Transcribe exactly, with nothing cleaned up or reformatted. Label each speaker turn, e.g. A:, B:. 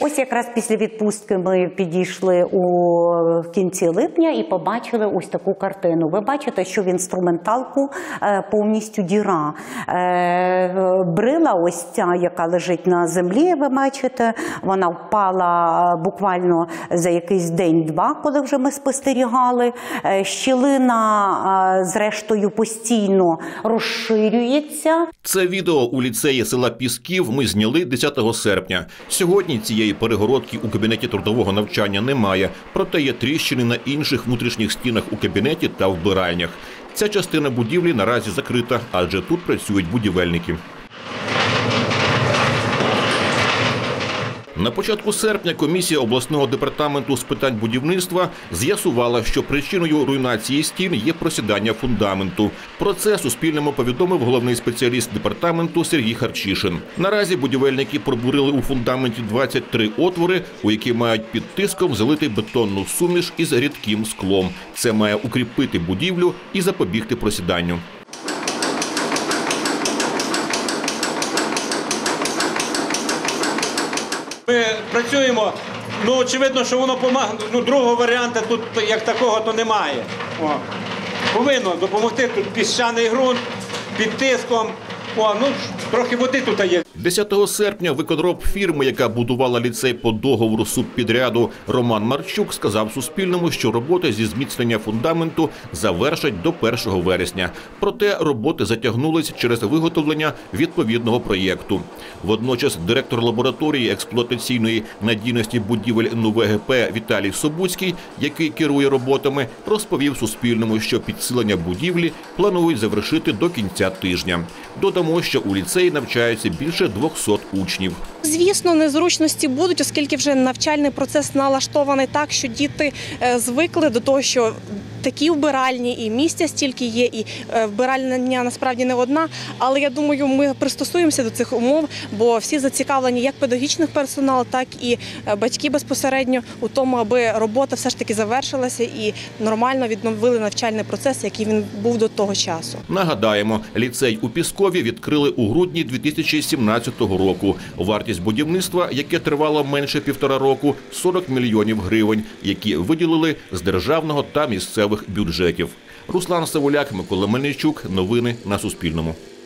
A: Ось якраз після відпустки ми підійшли у кінці липня і побачили ось таку картину. Ви бачите, що в інструменталку повністю діра. Брила ось ця, яка лежить на землі, ви бачите, вона впала буквально за якийсь день-два, коли вже ми спостерігали. Щілина, зрештою, постійно розширюється.
B: Це відео у ліцеї села Пісків ми зняли десятого серпня. Сьогодні цієї перегородки у кабінеті трудового навчання немає, проте є тріщини на інших внутрішніх стінах у кабінеті та вбиральнях. Ця частина будівлі наразі закрита, адже тут працюють будівельники. На початку серпня комісія обласного департаменту з питань будівництва з'ясувала, що причиною руйнації стін є просідання фундаменту. Про це Суспільному повідомив головний спеціаліст департаменту Сергій Харчишин. Наразі будівельники пробурили у фундаменті двадцять три отвори, у які мають під тиском залити бетонну суміш із рідким склом. Це має укріпити будівлю і запобігти просіданню.
C: Ми працюємо, ну очевидно, що воно допомагає, ну другого варіанту тут як такого то немає. О. Повинно допомогти, тут піщаний ґрунт, під тиском, о, ну трохи води тут є.
B: десятого серпня виконроб фірми, яка будувала ліцей по договору субпідряду, Роман Марчук сказав Суспільному, що роботи зі зміцнення фундаменту завершать до першого вересня. Проте роботи затягнулись через виготовлення відповідного проєкту. Водночас директор лабораторії експлуатаційної надійності будівель НУВГП Віталій Собуцький, який керує роботами, розповів Суспільному, що підсилення будівлі планують завершити до кінця тижня. Додамо, що у ліцеї навчаються більше двохсот учнів.
D: Звісно, незручності будуть, оскільки вже навчальний процес налаштований так, що діти звикли до того, що такі вбиральні, і місця стільки є, і вбиральня насправді не одна. Але я думаю, ми пристосуємося до цих умов, бо всі зацікавлені, як педагогічний персонал, так і батьки безпосередньо у тому, аби робота все ж таки завершилася і нормально відновили навчальний процес, який він був до того часу.
B: Нагадаємо, ліцей у Піскові відкрили у грудні дві тисячі сімнадцятого року. Вартість будівництва, яке тривало менше півтора року, сорок мільйонів гривень, які виділили з державного та місцевого бюджетів. Руслан Савуляк, Микола Мельничук. Новини на Суспільному.